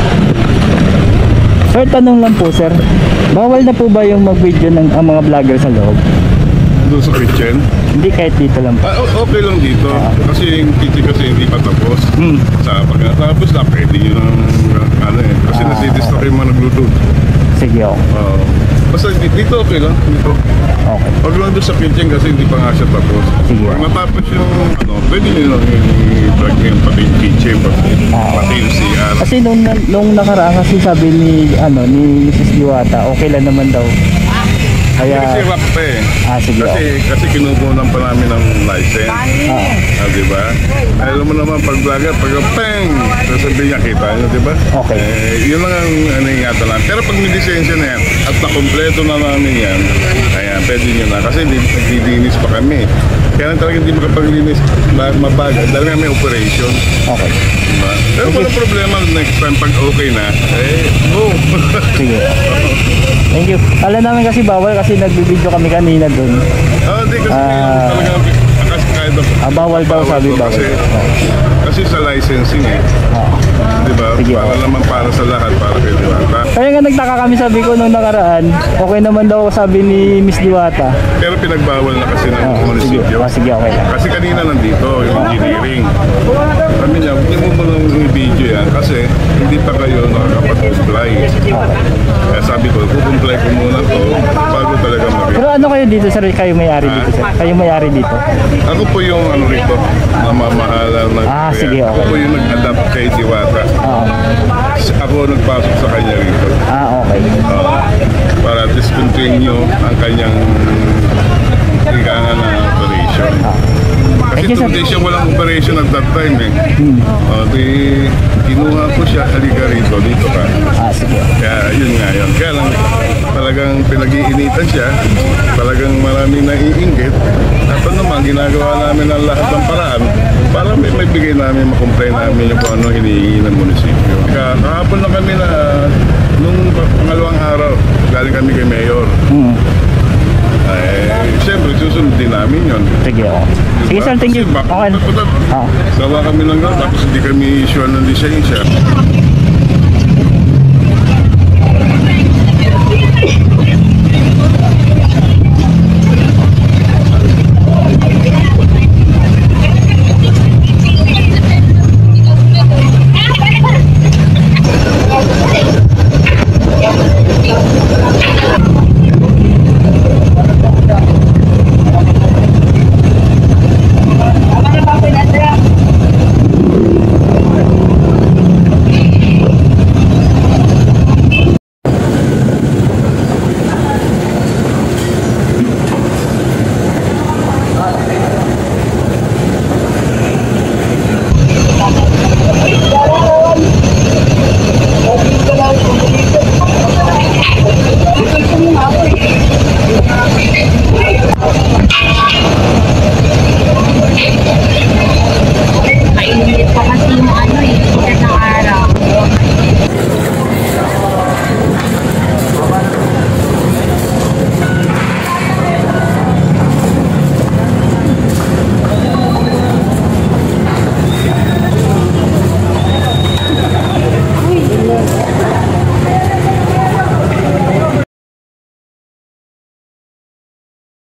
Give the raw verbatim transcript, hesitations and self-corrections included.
Sir, tanong lang po sir, bawal na po ba yung mag-video ng ang mga vlogger sa loob? Doon sa kitchen? Hindi, kahit dito lang po. Ah, okay lang dito. Kasi yung kitchen kasi hindi pa tapos. Hmm. Sa pagkatapos na, pwede yun ang ano eh. Kasi Ah, nasitis na kayo mga nagluto. Sige, okay. Oo. Basta di- dito okay lang. Dito. Okay. Huwag lang doon sa kitchen kasi hindi pa nga siya tapos. Sige. Pag natapos yung ano, pwede nyo lang i-vlog yung pati yung kitchen, pati, Ah. pati yung C R. Kasi nung, nung nakaraan kasi sabi ni, ano, ni Missus Diwata, okay lang naman daw. Kasi Kaya, rock pa eh. ah, sige, Kasi, okay. kasi kinukunan pa namin ng license. Ah, Ah, di ba? Alam mo naman pag vlogger, pag peng, sasabihin niya, kita nyo, di ba? Okay. Eh, yun lang ang ano ingatan lang. Pero pag may lisensya na yan, at nakompleto na namin yan, ayan, pwede nyo na. Kasi naglilinis pa kami. Kaya lang talaga hindi makapaglinis, mabagal, dahil nga may operation. okay. Diba? Pero walang problema, next time pag okay na, eh, go! Sige. Thank you. Alam namin kasi bawal kasi nagbibideo kami kanina doon. Ah, hindi kasi Ah. talaga, kasi kahit Ah, bawal daw sabi, to bawal. Kasi, kasi sa licensing eh, Ah. di ba? Sige, Para okay. naman para sa lahat, para kay Diwata. Kaya nga nagtaka kami, sabi ko nung nakaraan, okay naman daw sabi ni Miss Diwata. Pero pinagbawal na kasi ng Ah, sige. munisipyo. Ah, sige, okay lang. Kasi kanina nandito, yung engineering. Sabi niya, hindi mo mo lang i-video yan kasi hindi pa kayo nakakapag-comply. Kaya sabi ko, kukumply ko muna to bago talaga mag Pero ano kayo dito sir? Kayo may-ari dito sir? Kayo may-ari dito? Ako po yung ano rito, namamahala ng... Ah, sige, Ako okay. po yung nag-adapt kay Diwata. Ah, Ako nagpasok sa kanya rito. ah okay. Uh, para discontinue ang kanyang higangan na operation. Kasi Thank you, two sir. days siya walang operation at that time eh. Uh, di, kinuha ko siya, halika rito, dito ka. Ah, sige. Kaya yun nga yun. Kaya lang talagang pinag-iinitan siya, talagang maraming naiinggit. Dapat naman ginagawa namin ang lahat ng paraan para may, may bigay namin, makomplain namin yung kung ano hinihingi ng munisipyo. Kaya kahapon na kami na nung pangalawang araw, galing kami kay Mayor. Hmm. Eh, siyempre, susunod din namin yun. Sige, okay. Sige sir, thank you. Kasi baka- Okay. baka- Ah. Gawa kami lang tapos hindi kami issue ng lisensya.